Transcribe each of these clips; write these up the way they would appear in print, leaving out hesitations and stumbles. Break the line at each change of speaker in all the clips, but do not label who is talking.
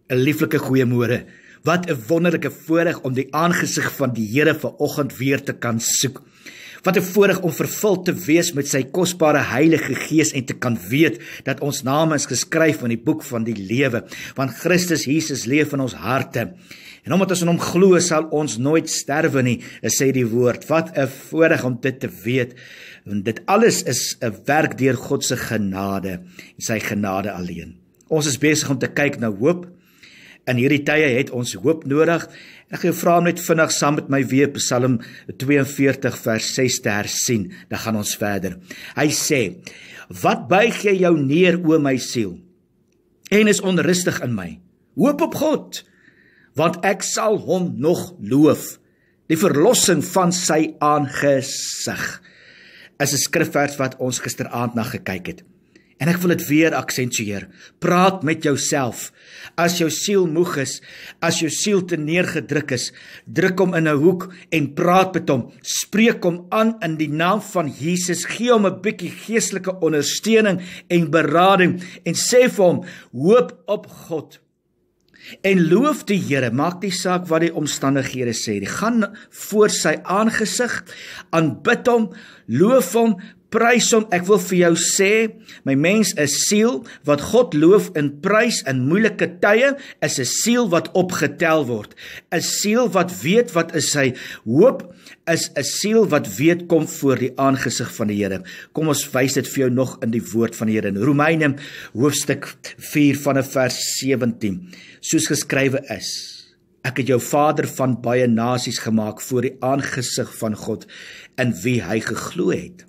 'n lieflike goeiemôre. Wat 'n wonderlike voorreg om die aangesig van die Here vanoggend weer te kan soek. Wat 'n voorreg om vervul te wees met sy kosbare Heilige Gees en te kan weet dat ons name is geskryf in die boek van die lewe, want Christus Jesus leef in ons harte. En omdat ons in hom glo, sal ons nooit sterwe nie, sê die woord. Wat 'n voorreg om dit te weet. En dit alles is 'n werk deur God se genade en sy genade alleen. Ons is besig om te kyk na hoop. In hierdie tye het ons hoop nodig. Ek gaan jou vra om net vinnig saam met my weer Psalm 42 vers 6 te hersien. Dan gaan ons verder. Hy sê: Wat buig jy jou neer, o my siel, en is onrustig in my? Hoop op God, want ek sal hom nog loof, die verlossing van sy aangesig. Is 'n skrifvers wat ons gisteraand na gekyk het. En ek wil dit weer aksentueer. Praat met jouself. As jou siel moeg is, as jou siel te neergedruk is, druk hom in 'n hoek en praat met hom. Spreek hom aan in die naam van Jesus. Gee hom 'n bietjie geestelike ondersteuning en berading en sê vir hom, hoop op God. En loof die Here, maak nie saak wat die omstandighede sê. Gaan voor sy aangesig, aanbid hom, loof hom, prys hom. Ek wil vir jou sê, my mens, 'n siel wat God loof en prys in moeilike tye, is 'n siel wat opgetel word. 'n Siel wat weet wat is sy hoop, is 'n siel wat weet kom voor die aangesig van die Here. Kom ons wys dit vir jou nog in die woord van die Here. In Romeine hoofstuk 4 vanaf vers 17. Soos geskrywe is: Ek het jou vader van baie nasies gemaak voor die aangesig van God, in wie hy geglo het.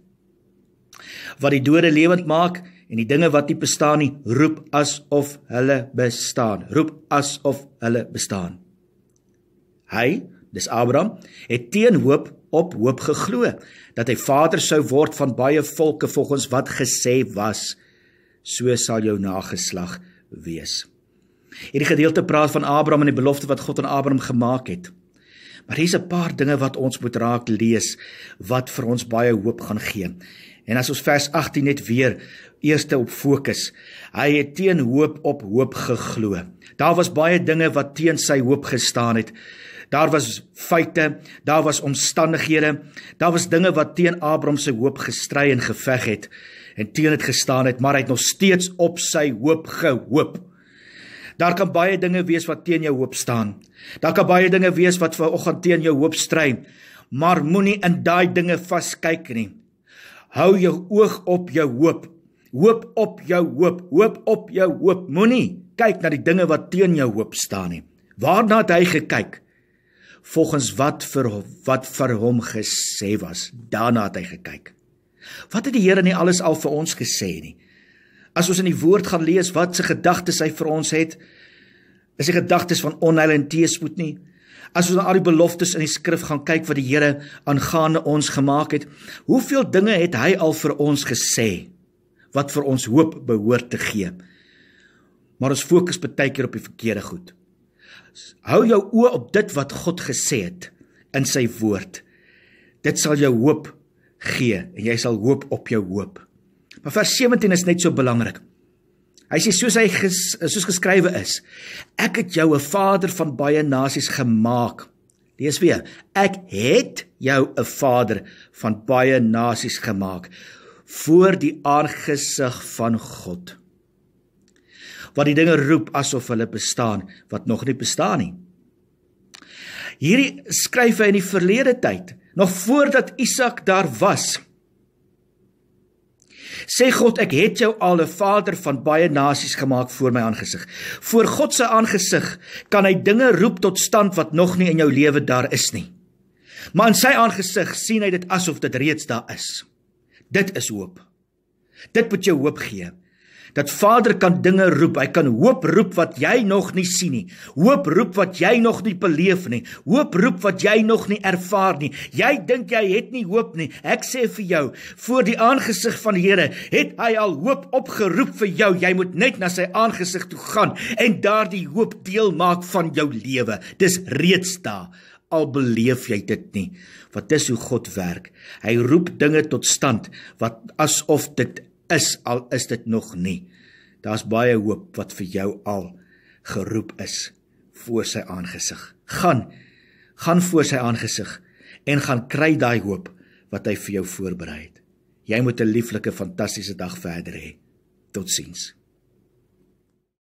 Wat die dode lewend maak en die dinge wat nie bestaan nie, roep asof hulle bestaan. Roep asof hulle bestaan. Hy, dis Abraham, het teen hoop op hoop geglo, dat hy vader sou word van baie volke volgens wat gesê was, so sal jou nageslag wees. Hierdie gedeelte praat van Abraham en die belofte wat God aan Abraham gemaak het. Maar hier's 'n paar dinge wat ons moet raak lees, wat vir ons baie hoop gaan gee. En as ons vers 18 net weer eerste op fokus. Hy het teen hoop op hoop geglo. Daar was baie dinge wat teen sy hoop gestaan het. Daar was feite, daar was omstandighede, daar was dinge wat teen Abraham se hoop gestry en geveg het en teen het gestaan het, maar hy het nog steeds op sy hoop gehoop. Daar kan baie dinge wees wat teen jou hoop staan. Daar kan baie dinge wees wat vanoggend teen jou hoop stry, maar moenie in daai dinge vaskyk nie. Hou jou oog op jou hoop. Hoop op jou hoop. Hoop op jou hoop. Moenie kyk na die dinge wat teen jou hoop staan nie. Waarna het hy gekyk? Volgens wat vir hom gesê was. Daarna het hy gekyk. Wat het die Here nie alles al vir ons gesê nie? As ons in die woord gaan lees wat se gedagtes hy vir ons het, is die gedagtes van onheil en teëspoed nie. As ons na al die beloftes in die skrif gaan kyk wat die Here aangaande ons gemaak het, hoeveel dinge het hy al vir ons gesê, wat vir ons hoop behoort te gee. Maar ons fokus baie keer op die verkeerde goed. Hou jou oë op dit wat God gesê het in sy woord. Dit sal jou hoop gee en jy sal hoop op jou hoop. Maar vers 17 is net so belangrik. Hy sê soos geskrywe is, ek het jou 'n vader van baie nasies gemaak. Lees weer, ek het jou 'n vader van baie nasies gemaak voor die aangesig van God. Wat die dinge roep asof hulle bestaan, wat nog nie bestaan nie. Hierdie skryf hy in die verlede tyd, nog voordat Isak daar was. Sê God, ek het jou al 'n vader van baie nasies gemaak voor my aangesig. Voor God se aangesig kan hy dinge roep tot stand wat nog nie in jou lewe daar is nie. Maar in sy aangesig sien hy dit asof dit reeds daar is. Dit is hoop. Dit moet jou hoop gee. Dat Vader kan dinge roep, hy kan hoop roep wat jy nog nie sien nie, hoop roep wat jy nog nie beleef nie, hoop roep wat jy nog nie ervaar nie. Jy dink jy het nie hoop nie, ek sê vir jou, voor die aangesig van die Here, het hy al hoop opgeroep vir jou. Jy moet net na sy aangesig toe gaan, en daar die hoop deel maak van jou lewe. Dis reeds daar, al beleef jy dit nie, want dis hoe God werk. Hy roep dinge tot stand, wat asof dit is, al is dit nog nie. Daar's baie hoop wat vir jou al geroep is voor sy aangesig. Gaan voor sy aangesig en gaan kry daai hoop wat hy vir jou voorberei het. Jy moet 'n lieflike, fantastiese dag verder hê. Totsiens.